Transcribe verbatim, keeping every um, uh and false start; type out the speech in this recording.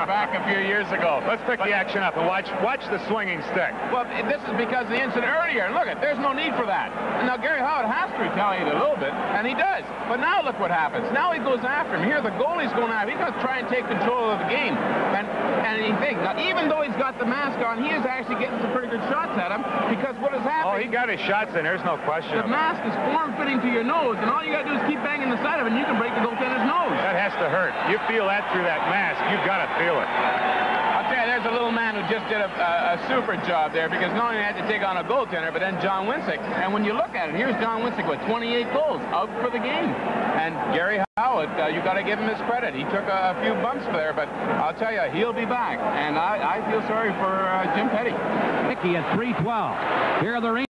back a few years ago. Let's pick but, the action up and watch watch the swinging stick. Well, this is because of the incident earlier. Look, at there's no need for that. And now Garry Howatt has to retaliate a little bit, and he does. But now look what happens. Now he goes after him. Here the goalie's going after him. He's going to try and take control of the game. And and he thinks, now even though he's got the mask on, he is actually getting some pretty good shots at him, because what has happened... Oh, he got his shots in. There's no question. The mask is form-fitting to your nose, and all you got to do is keep banging the side of it, and you can break the goaltender's nose. That has to hurt. You feel that through that mask. You've got to feel it. I'll tell you, there's a little man who just did a, a, a super job there, because not only had to take on a goaltender, but then John Winsick. And when you look at it, here's John Winsick with twenty-eight goals out for the game. And Garry Howatt, uh, you got to give him his credit. He took a, a few bumps there, but I'll tell you, he'll be back. And I, I feel sorry for uh, Jim Petty. Hickey at three twelve. Here are the